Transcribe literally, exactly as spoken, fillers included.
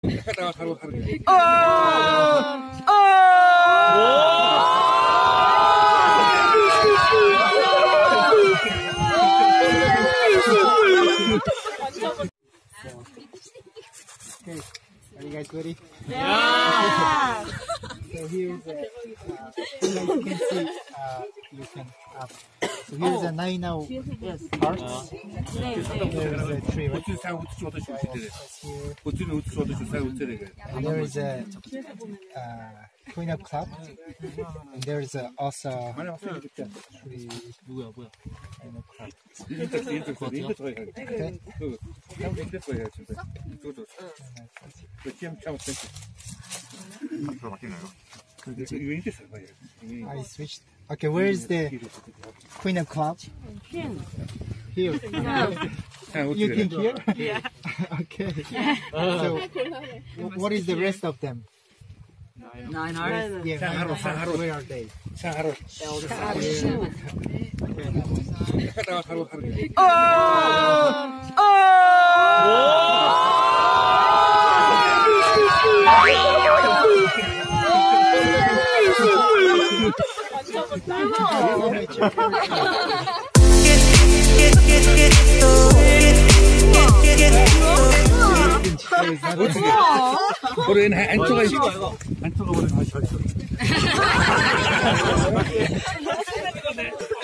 하다가 하루 하루. Okay, are you guys ready? Yeah. So here's a, uh, so like you can see, uh, you can up. So here's a nine now parts. There's a tree right 어떻게 사고 어떻게 어떻게 어떻게 here. 어떻게 어떻게 어떻게 사고 어떻게 And there is a uh, Queen of Club. And there is a also 많이 왔어요 그때. tree 누구야 뭐야? Queen of Club. 인터 인터 인터 더 해야 돼. Okay. 그 인터 더 해야 돼. 저도 그 지금 참 됐어. 앞으로 바뀌나요? 그 이거 인터 써봐야 돼. I switched. Okay, where is the Queen of Club? Here. You think here? Yeah. Okay. So, wh- what is the rest of them? Nine hours. Yeah, Sa nine haro, sa hearts. haro. Where are they? 자 하루. 하다가 하루 하루. 어떻게? 우리 안쪽에 있어. 안쪽에 우리 다시 서 있어.